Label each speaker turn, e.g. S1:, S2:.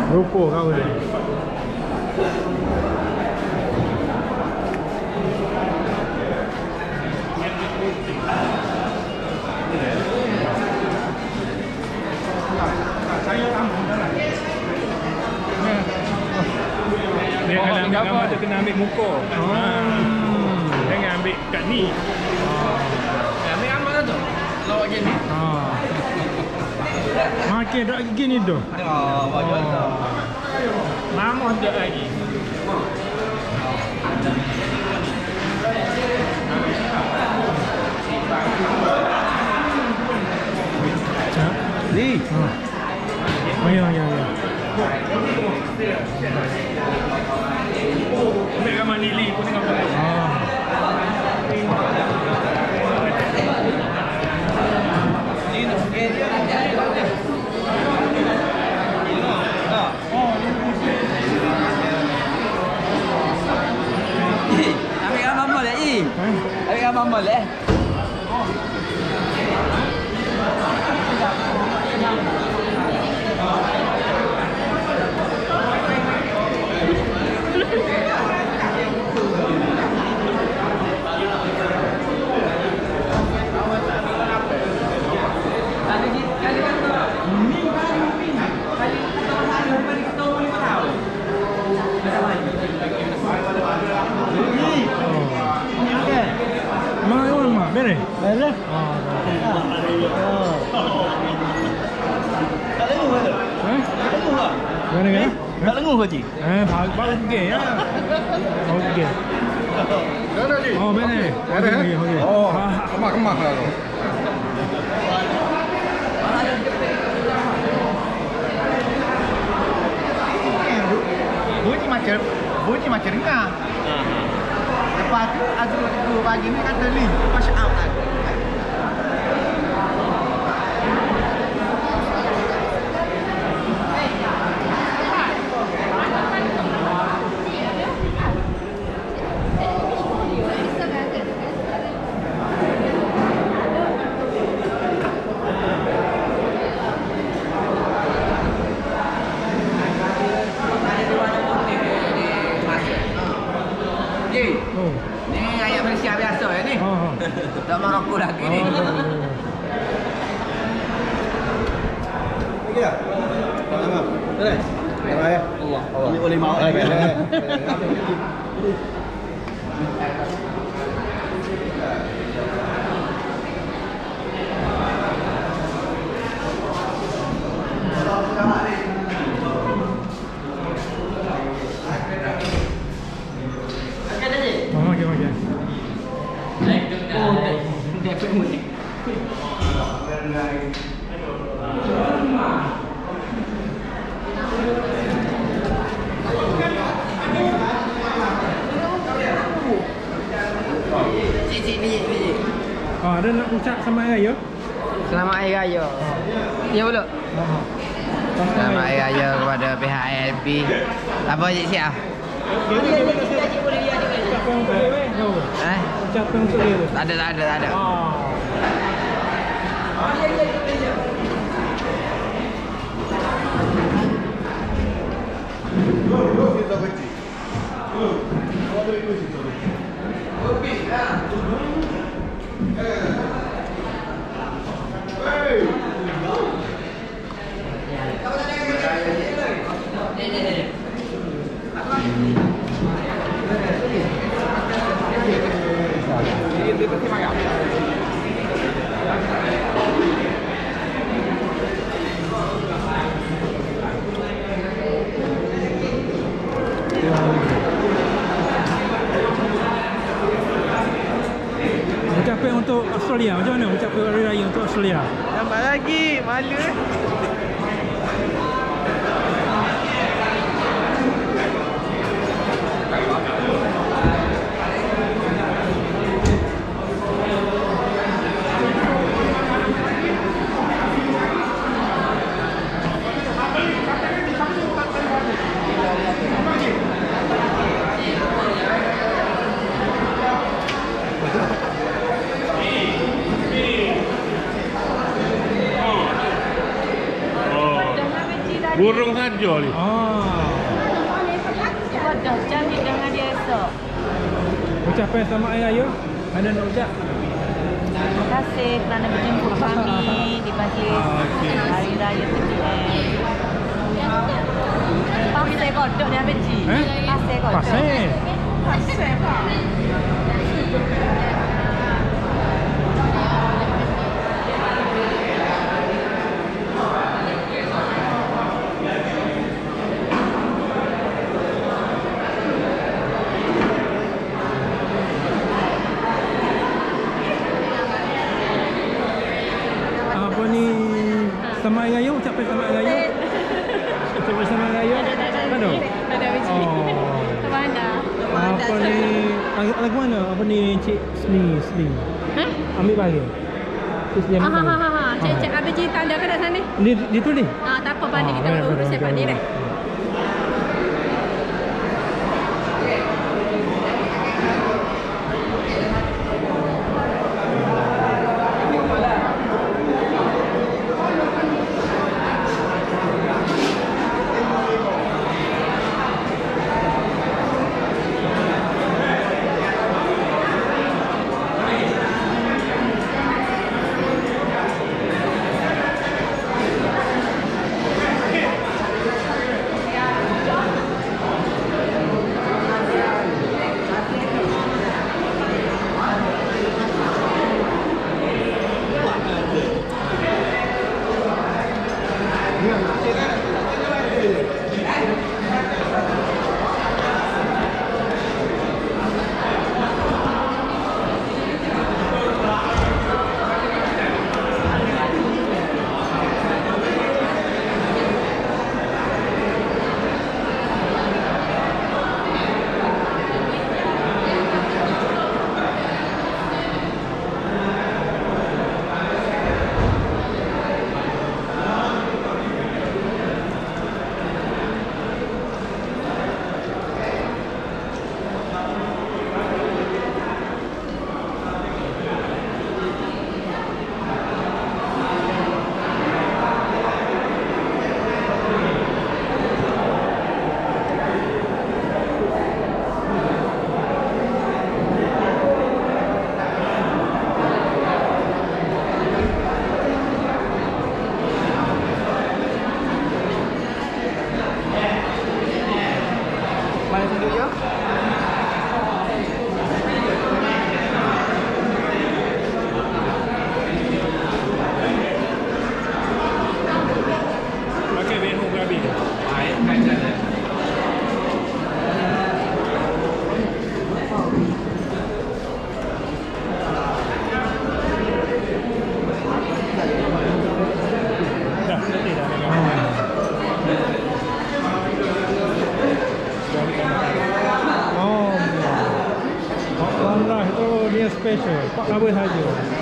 S1: Rupa kau ni.
S2: Dia kalau ambil gambar tu kena ambil muka. Jangan ambil kat ni.
S3: Ambil gambar tu. Lawak gini.
S1: Makin tak gini tu.
S3: Wajah tu.
S2: Mama tak lagi.
S1: Ni. Oh ya.
S2: Ambil gambar ni Li pun tengok boleh.
S3: Ambil gambar boleh i. Ambil gambar boleh.
S1: Beres?
S4: Beres. Tak lenguh ke tu? Tak lenguh tak?
S1: Mana kan?
S4: Tak lenguh ke cik?
S1: Baru pergi ya. Baru pergi.
S2: Mana Li?
S1: Oh, beres. Okey.
S2: Oh, kemas lah tu.
S4: Bunyi macam dengar. Lepas tu Azrul pagi ni kata Li, masya Allah. Ni ayat Malaysia biasa ya ni. Tak Maroko lagi ni.
S5: Lagi dah? Tamam. Beres? Beres ya? Allah. Boleh mau lagi.
S1: Okey.
S3: Cik ni.
S1: Ada nak ucap selamat hari raya?
S3: Selamat Hari Raya. Ya pula. Selamat Hari Raya kepada pihak ALP. Apa cik siap?
S1: Ucapan untuk dia tu?
S3: Tak ada.
S1: Ucapan untuk Australia, macam mana ucapan hari raya untuk Australia?
S4: Nampak lagi, malu.
S2: sengaja ni.
S6: Bodoh, cantik dengan dia esok.
S1: Ucapan sama ayah ayah. Ada nak ucap?
S6: Terima kasih kerana menjemput kami di majlis Hari Raya PTM. Pasir kodok dia ambil Ji. Pasir kodok.
S1: Pasir.
S6: Pasir apa?
S1: Apa ni? Sama ayah ayah ucapan sama ayah ayah. Ucapan sama ayah ayah. Mana?
S6: Ada biji. Ke mana?
S1: Apa ni? Lagu mana? Apa ni Cik Sli? Ambil balik. Cik Sli ambil balik.
S6: Cik ambil cerita anda kat sana.
S1: Dia tulis?
S6: Tak apa, pandai kita urus siapa ni dah.
S1: Special. Pak kabel saja.